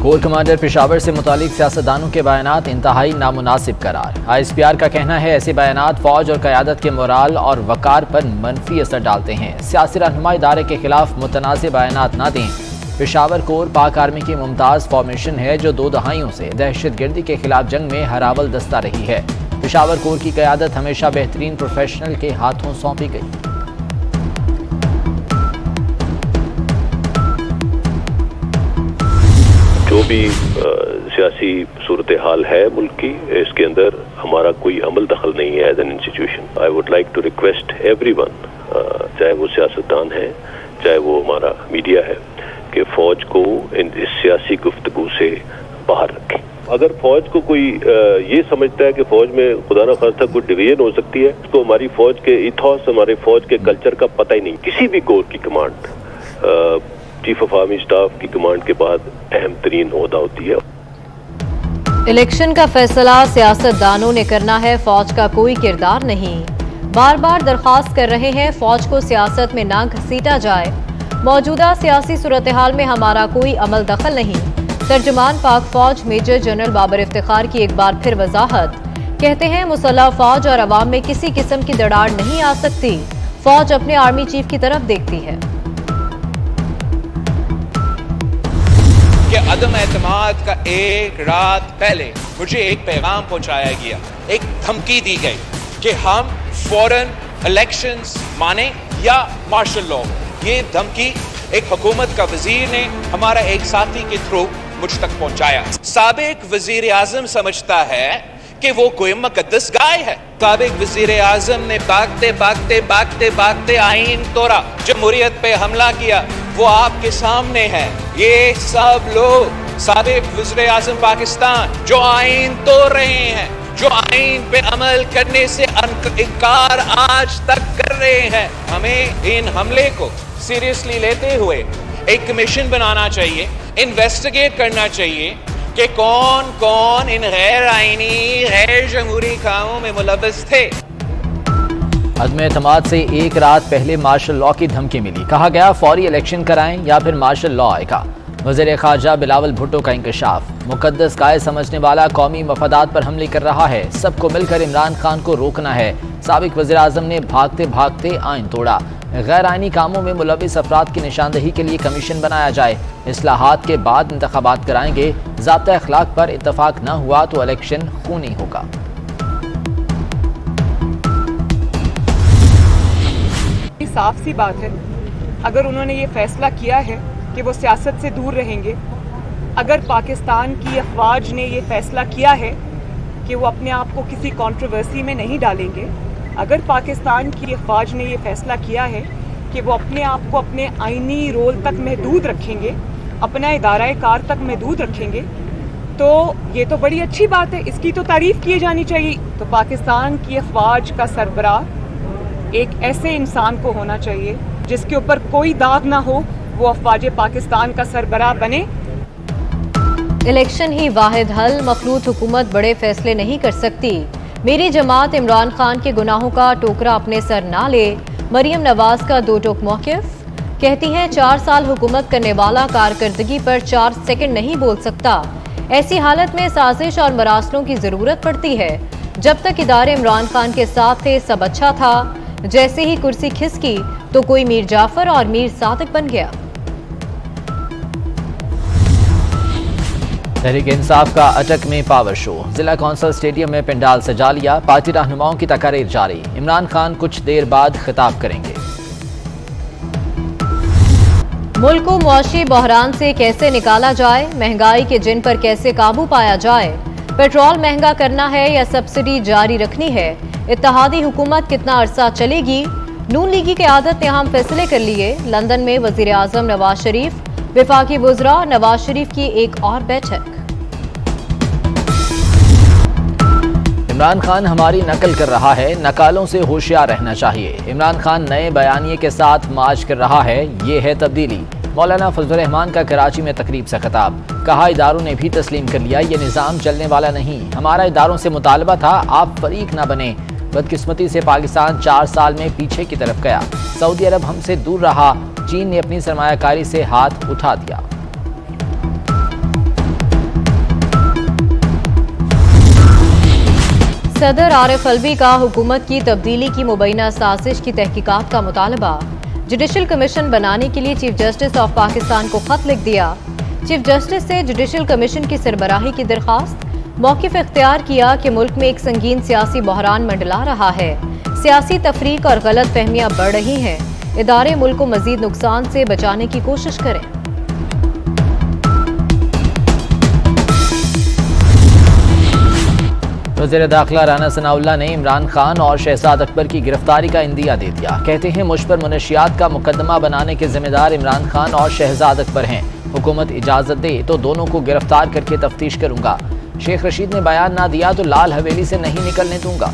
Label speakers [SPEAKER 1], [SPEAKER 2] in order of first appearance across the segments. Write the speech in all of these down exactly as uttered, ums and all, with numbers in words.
[SPEAKER 1] Core commander Peshawar से मुतालिक सियासतदानों के बयानात इंतहाई नामुनासिब करार। आई एस पी आर का कहना है ऐसे बयानात फौज और क़यादत के मोराल और वकार पर मनफी असर डालते हैं। सियासी रहनुमा इदारे के खिलाफ मुतनाज़ बयानात ना दें। पेशावर कोर पाक आर्मी की मुमताज़ फॉर्मेशन है जो दो दहाइयों से दहशत गर्दी के खिलाफ जंग में हरावल दस्ता रही है। पेशावर कोर की क़यादत हमेशा बेहतरीन प्रोफेशनल के हाथों सौंपी गई।
[SPEAKER 2] जो भी सियासी सूरत हाल है मुल्क की, इसके अंदर हमारा कोई अमल दखल नहीं है as an institution. I would like to request everyone, चाहे वो सियासतदान है चाहे वो हमारा मीडिया है, कि फौज को इन इस सियासी गुफ्तगू से बाहर रखें। अगर फौज को कोई ये समझता है कि फौज में खुदा न खास्ता कोई डिवीजन हो सकती है, उसको हमारी फौज के इथॉस, हमारे फौज के कल्चर का पता ही नहीं। किसी भी कोर की command chief of army staff की कमांड के बाद अहम तरीन ओहदा होती है।
[SPEAKER 3] इलेक्शन का फैसला सियासतदानों ने करना है, फौज का कोई किरदार नहीं। बार बार दरख्वास्त कर रहे हैं फौज को सियासत में ना घसीटा जाए। मौजूदा सियासी सूरत हाल में हमारा कोई अमल दखल नहीं। तर्जुमान पाक फौज मेजर जनरल बाबर इफ्तिखार की एक बार फिर वजाहत। कहते हैं मुसल्लह फौज और अवाम में किसी किस्म की दरार नहीं आ सकती। फौज अपने आर्मी चीफ की तरफ देखती है।
[SPEAKER 4] कि अदम एतमाद का एक रात पहले मुझे एक पैगाम पहुंचाया गया, एक धमकी दी गई कि हम फौरन इलेक्शंस माने या मार्शल लॉ। ये धमकी एक हुकूमत का वजीर ने हमारा एक साथी के थ्रू मुझ तक पहुंचाया। साबिक वजीर आजम समझता है कि वो कोई मुकद्दस गाय है। साबिक वजीर आजम ने भागते भागते भागते भागते आईन तोड़ा, जमहूरियत पे हमला किया। वो आपके सामने है। ये सब लोग साबिक वज़ीर आज़म पाकिस्तान जो आईन तोड़ रहे हैं, जो आईन पे अमल करने से इनकार आज तक कर रहे हैं। हमें इन हमले को सीरियसली लेते हुए एक कमीशन बनाना चाहिए, इन्वेस्टिगेट करना चाहिए कि कौन कौन इन गैर आईनी गैर जमहूरी कामों में मुलव्वस थे।
[SPEAKER 1] अदम एतमाद से एक रात पहले मार्शल लॉ की धमकी मिली। कहा गया फौरी इलेक्शन कराएं या फिर मार्शल लॉ आएगा। वज़ीर ख़ारजा बिलावल भुट्टो का इंकशाफ। मुकद्दस गाय समझने वाला कौमी मफादात पर हमले कर रहा है। सबको मिलकर इमरान खान को रोकना है। साबिक वज़ीर आज़म ने भागते भागते आइन तोड़ा। गैर आइनी कामों में मुलव्विस अफराद की निशानदही के लिए कमीशन बनाया जाए। इस्लाहात के बाद इंतखाबात कराएंगे। ज़ाब्ता अखलाक पर इत्तफाक न हुआ तो इलेक्शन खूनी होगा।
[SPEAKER 5] साफ सी बात है, अगर उन्होंने ये फैसला किया है कि वो सियासत से दूर रहेंगे, अगर पाकिस्तान की अफवाज ने ये फैसला किया है कि वो अपने आप को किसी कंट्रोवर्सी में नहीं डालेंगे, अगर पाकिस्तान की अफवाज ने ये फैसला किया है कि वो अपने आप को अपने आईनी रोल तक महदूद रखेंगे, अपना इदारा कार तक महदूद रखेंगे, तो ये तो बड़ी अच्छी बात है, इसकी तो तारीफ की जानी चाहिए। तो पाकिस्तान की अफवाज का सरबराह एक ऐसे इंसान को होना चाहिए जिसके ऊपर कोई दाग ना हो, वो अफवाज पाकिस्तान का सरबराह बने।
[SPEAKER 3] इलेक्शन ही वाहिद हल, मखलूत हुकूमत बड़े फैसले नहीं कर सकती। मेरी जमात इमरान खान के गुनाहों का टोकरा अपने सर ना ले। मरियम नवाज का दो टोक मौक़िफ़। कहती हैं चार साल हुकूमत करने वाला कारकर्दगी पर चार सेकंड नहीं बोल सकता। ऐसी हालत में साजिश और मरासलों की जरूरत पड़ती है। जब तक इदारे इमरान खान के साथ थे सब अच्छा था, जैसे ही कुर्सी खिसकी तो कोई मीर जाफर और मीर सादिक बन गया।
[SPEAKER 1] तहरीक इंसाफ का अटक में पावर शो। जिला कौंसिल स्टेडियम में पंडाल सजा लिया। पार्टी रहनुमाओं की तकारीर जारी। इमरान खान कुछ देर बाद खिताब करेंगे।
[SPEAKER 3] मुल्क को मुआशी बहरान से कैसे निकाला जाए, महंगाई के जिन पर कैसे काबू पाया जाए, पेट्रोल महंगा करना है या सब्सिडी जारी रखनी है, इत्तेहादी हुकूमत कितना अरसा चलेगी, नून लीगी की आदत ने हम फैसले कर लिए। लंदन में वजीर आजम नवाज शरीफ, विफाकी वुज़रा नवाज शरीफ की एक और बैठक।
[SPEAKER 1] इमरान खान हमारी नकल कर रहा है, नकालों से होशियार रहना चाहिए। इमरान खान नए बयानिए के साथ मार्च कर रहा है, ये है तब्दीली। मौलाना फजल रहमान का कराची में तकरीब से खिताब। कहा इदारों ने भी तस्लीम कर लिया ये निज़ाम चलने वाला नहीं। हमारा इदारों से मुतालबा था आप फरीक ना बने। बदकिस्मती से पाकिस्तान चार साल में पीछे की तरफ गया। सऊदी अरब हमसे दूर रहा। चीन ने अपनी सरमायाकारी से हाथ उठा दिया।
[SPEAKER 3] सदर आरिफ अलवी का हुकूमत की तब्दीली की मुबैना साजिश की तहकीकात का मुतालबा। जुडिशल कमीशन बनाने के लिए चीफ जस्टिस ऑफ पाकिस्तान को खत लिख दिया। चीफ जस्टिस से जुडिशल कमीशन की सरबराही की दरख्वास्त। मौक़िफ़ इख्तियार किया कि मुल्क में एक संगीन सियासी बहरान मंडला रहा है। सियासी तफरीक और गलत फहमियां बढ़ रही हैं। इदारे मुल्क को मजीद नुकसान से बचाने की कोशिश करें।
[SPEAKER 1] वज़ीर दाखिला राना सनाउल्लाह ने इमरान खान और शहजाद अकबर की गिरफ्तारी का इंदिया दे दिया। कहते हैं मुझ पर मुनशियात का मुकदमा बनाने के जिम्मेदार इमरान खान और शहजाद अकबर हैं। हुकूमत इजाजत दे तो दोनों को गिरफ्तार करके तफ्तीश करूंगा। शेख रशीद ने बयान ना दिया तो लाल हवेली से नहीं निकलने दूंगा।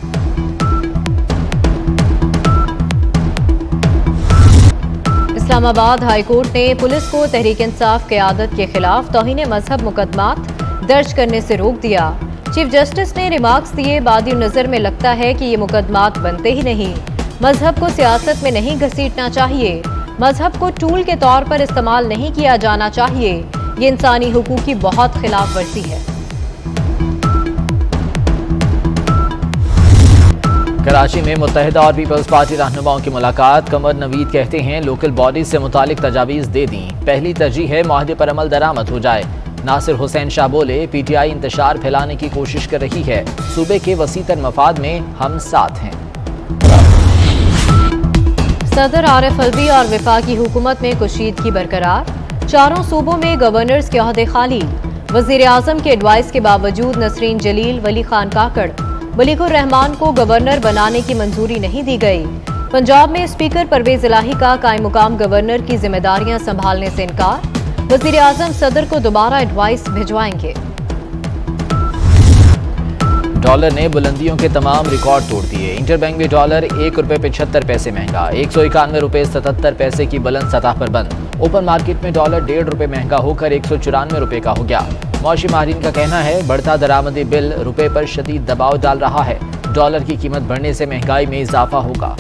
[SPEAKER 3] इस्लामाबाद हाई कोर्ट ने पुलिस को तहरीक इंसाफ क़यादत के खिलाफ तौहीन मजहब मुकदमात दर्ज करने से रोक दिया। चीफ जस्टिस ने रिमार्क्स दिए, बादी नजर में लगता है कि ये मुकदमात बनते ही नहीं। मजहब को सियासत में नहीं घसीटना चाहिए। मजहब को टूल के तौर पर इस्तेमाल नहीं किया जाना चाहिए। ये इंसानी हुकूक की बहुत खिलाफ वर्जी है।
[SPEAKER 1] कराची में मुत्तहिदा और पीपल्स पार्टी रहनुमाओं की मुलाकात। कमर नवीद कहते हैं लोकल बॉडीज से मुतालिक तजावीज दे दी। पहली तरजीह है माहदे पर अमल दरामद हो जाए। नासिर हुसैन शाह बोले पीटीआई इंतशार फैलाने की कोशिश कर रही है। सूबे के वसीतर मफाद में हम साथ हैं।
[SPEAKER 3] सदर आरिफ अलवी और वफाकी हुकूमत में कुशीदगी बरकरार। चारों सूबों में गवर्नर्स के ओहदे खाली। वजीर आजम के एडवाइस के बावजूद नसरीन जलील, वली खान काकड़, मलिकुर रहमान को गवर्नर बनाने की मंजूरी नहीं दी गई। पंजाब में स्पीकर परवेज इलाही का कायम मुकाम गवर्नर की जिम्मेदारियां संभालने से इनकार। वजीर आजम सदर को दोबारा एडवाइस भिजवाएंगे।
[SPEAKER 1] डॉलर ने बुलंदियों के तमाम रिकॉर्ड तोड़ दिए। इंटरबैंक में डॉलर एक रुपये पचहत्तर पैसे महंगा, एक सौ इक्यानवे रुपये सतहत्तर पैसे की बुलंद सतह पर बंद। ओपन मार्केट में डॉलर डेढ़ रुपये महंगा होकर एक सौ चौरानवे रुपये का हो गया। मौशी माहिरीन का कहना है बढ़ता दरामदी बिल रुपये पर शदीद दबाव डाल रहा है। डॉलर की कीमत बढ़ने से महंगाई में इजाफा होगा।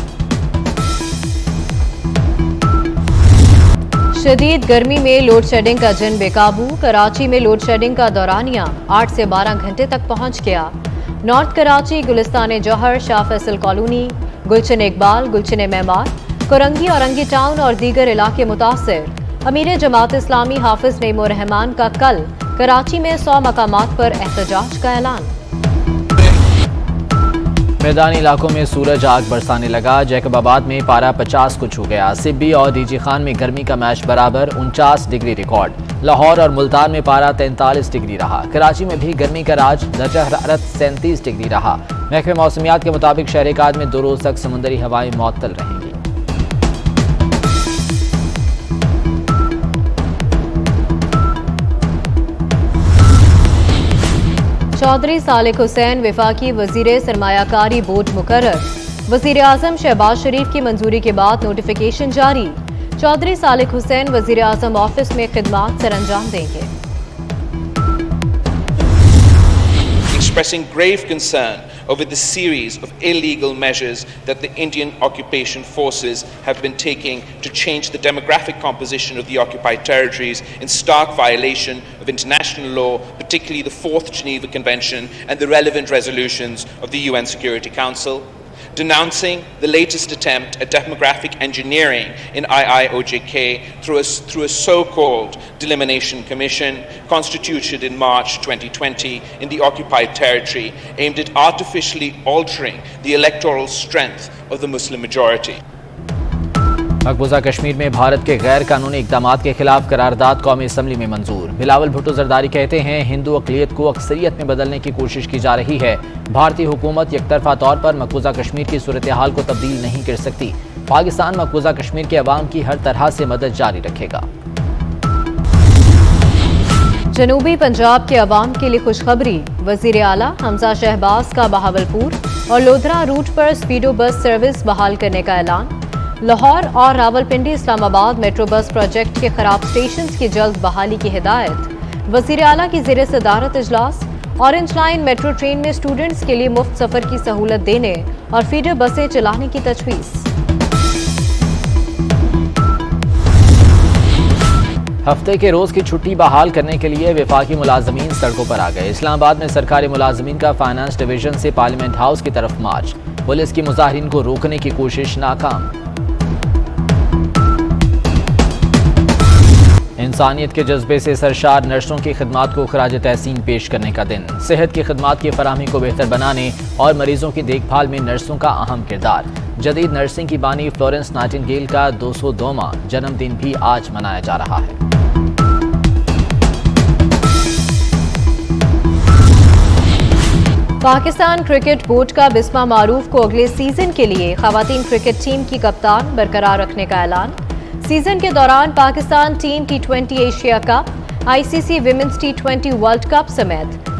[SPEAKER 3] शदीद गर्मी में लोड शेडिंग का जन बेकाबू। कराची में लोड शेडिंग का दौरानिया आठ से बारह घंटे तक पहुंच गया। North Karachi, Gulistan Jauhar, Shah Faisal colony, Gulshan Iqbal, Gulshan Memar, Korangi, Orangi town और दीगर इलाके मुतासर। अमीर जमात इस्लामी हाफिज नईमुर रहमान का कल कराची में सौ मकामात पर एहतजाज का ऐलान।
[SPEAKER 1] मैदानी इलाकों में सूरज आग बरसाने लगा। जैकबाबाद में पारा पचास को छू गया। सिब्बी और डीजी खान में गर्मी का मैच बराबर उनचास डिग्री रिकॉर्ड। लाहौर और मुल्तान में पारा तैंतालीस डिग्री रहा। कराची में भी गर्मी का राज, दर्जा हरारत सैंतीस डिग्री रहा। महकमे मौसमियात के मुताबिक शहर में दो रोज तक समुद्री हवाएं मुअत्तल रहेंगी।
[SPEAKER 3] चौधरी सालिक हुसैन वफाकी वजीर सरमायाकारी बोर्ड मुकर्रर। वजीर आजम शहबाज शरीफ की मंजूरी के बाद नोटिफिकेशन जारी। चौधरी सालिक हुसैन वजीर आजम ऑफिस में खिदमात सरअंजाम देंगे।
[SPEAKER 4] Expressing grave concern over the series of illegal measures that the Indian occupation forces have been taking to change the demographic composition of the occupied territories in stark violation of international law, particularly the Fourth Geneva Convention and the relevant resolutions of the U N Security Council. Denouncing the latest attempt at demographic engineering in I I O J K through a, through a so-called Delimitation Commission constituted in March twenty twenty in the occupied territory aimed at artificially altering the electoral strength of the Muslim majority.
[SPEAKER 1] मकबूजा Kashmir में भारत के गैर कानूनी इक़दामात के खिलाफ करारदाद कौमी assembly में मंजूर। बिलावल भुट्टो जरदारी कहते हैं हिंदू अक़लियत को अक्सरियत में बदलने की कोशिश की जा रही है। भारतीय हुकूमत एकतरफा तौर पर मकबूजा कश्मीर की सूरत हाल को तब्दील नहीं कर सकती। पाकिस्तान मकबूजा कश्मीर के अवाम की हर तरह से मदद जारी रखेगा।
[SPEAKER 3] जनूबी पंजाब के अवाम के लिए खुशखबरी। वजीर आला हमजा शहबाज का बहावलपुर और लोधरा रूट पर स्पीडो बस सर्विस बहाल करने का ऐलान। लाहौर और Rawalpindi Islamabad metro bus project के खराब स्टेशन की जल्द बहाली की हिदायत। वजीर आला की ज़ेरे सदारत इजलास। ऑरेंज लाइन मेट्रो ट्रेन में स्टूडेंट्स के लिए मुफ्त सफर की सहूलत देने और फीडर बसें चलाने की तजवीज़।
[SPEAKER 1] हफ्ते के रोज की छुट्टी बहाल करने के लिए वफाकी मुलाजमीन सड़कों पर आ गए। इस्लामाबाद में सरकारी मुलाजमीन का फाइनेंस डिवीजन से पार्लियामेंट हाउस की तरफ मार्च। पुलिस की मुजाहिरीन को रोकने की कोशिश नाकाम। इंसानियत के जज्बे से सरशार नर्सों की खिदमात को खराज तहसीन पेश करने का दिन। सेहत की खिदमात की फराहमी को बेहतर बनाने और मरीजों की देखभाल में नर्सों का अहम किरदार। जदीद नर्सिंग की बानी फ्लोरेंस नाइटिंगेल का दो सौ दोवां जन्मदिन भी आज मनाया जा रहा है।
[SPEAKER 3] पाकिस्तान क्रिकेट बोर्ड का बिस्मा मारूफ को अगले सीजन के लिए खवातीन क्रिकेट टीम की कप्तान बरकरार रखने का ऐलान। सीजन के दौरान Pakistan team T twenty Asia cup, ICC women's T twenty world cup समेत